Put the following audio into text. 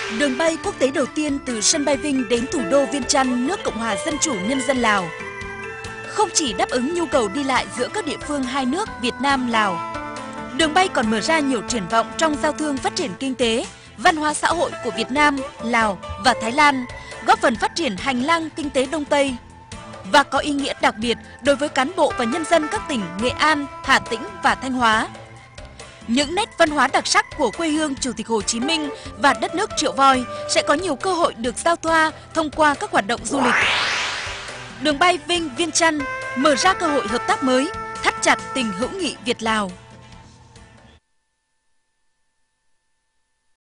Đường bay quốc tế đầu tiên từ sân bay Vinh đến thủ đô Viêng Chăn, nước Cộng hòa Dân chủ Nhân dân Lào. Không chỉ đáp ứng nhu cầu đi lại giữa các địa phương hai nước Việt Nam, Lào, đường bay còn mở ra nhiều triển vọng trong giao thương phát triển kinh tế, văn hóa xã hội của Việt Nam, Lào và Thái Lan, góp phần phát triển hành lang kinh tế Đông Tây và có ý nghĩa đặc biệt đối với cán bộ và nhân dân các tỉnh Nghệ An, Hà Tĩnh và Thanh Hóa. Những nét văn hóa đặc sắc của quê hương Chủ tịch Hồ Chí Minh và đất nước Triệu Voi sẽ có nhiều cơ hội được giao thoa thông qua các hoạt động du lịch. Đường bay Vinh-Viêng Chăn mở ra cơ hội hợp tác mới, thắt chặt tình hữu nghị Việt-Lào.